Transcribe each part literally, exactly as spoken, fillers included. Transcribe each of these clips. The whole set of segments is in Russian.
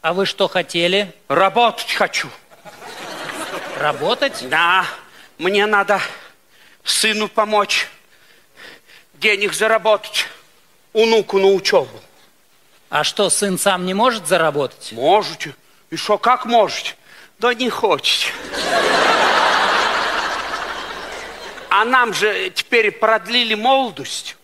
А вы что хотели? Работать хочу. Работать? Да, мне надо сыну помочь, денег заработать, внуку на учебу. А что, сын сам не может заработать? Можете. И что, как можете? Да не хочете. А нам же теперь продлили молодость.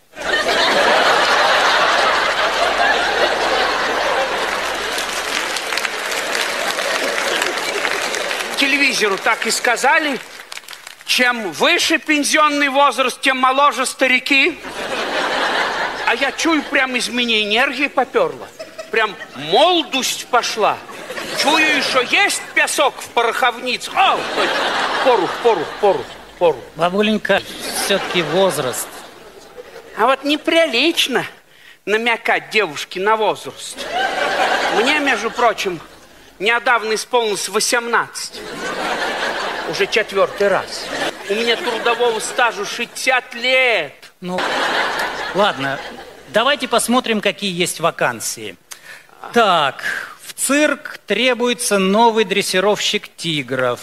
Телевизору так и сказали, чем выше пенсионный возраст, тем моложе старики. А я чую, прям из меня энергии поперла. Прям молодость пошла. Чую, еще есть песок в пороховнице. О, порух, порух, порух, порух. Бабуленька, все-таки возраст. А вот неприлично намекать девушке на возраст. Мне, между прочим, недавно исполнилось восемнадцать. Уже четвертый раз. У меня трудового стажа шестьдесят лет. Ну, ладно, давайте посмотрим, какие есть вакансии. Так, в цирк требуется новый дрессировщик тигров.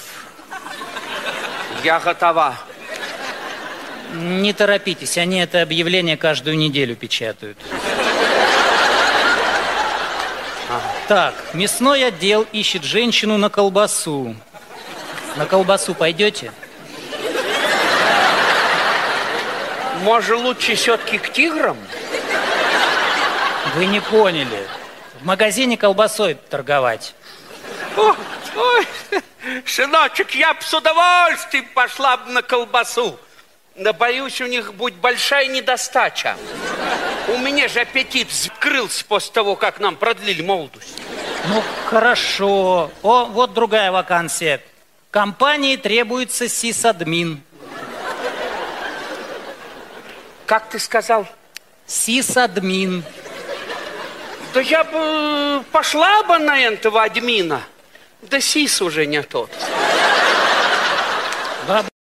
Я готова. Не торопитесь, они это объявление каждую неделю печатают. Ага. Так, мясной отдел ищет женщину на колбасу. На колбасу пойдете? Может, лучше все-таки к тиграм? Вы не поняли. В магазине колбасой торговать. О, ой, сыночек, я бы с удовольствием пошла бы на колбасу. Да боюсь, у них будет большая недостача. У меня же аппетит закрылся после того, как нам продлили молодость. Ну, хорошо. О, вот другая вакансия. Компании требуется сисадмин. Как ты сказал? Сисадмин. Да я бы пошла бы на этого админа. Да сис уже не тот.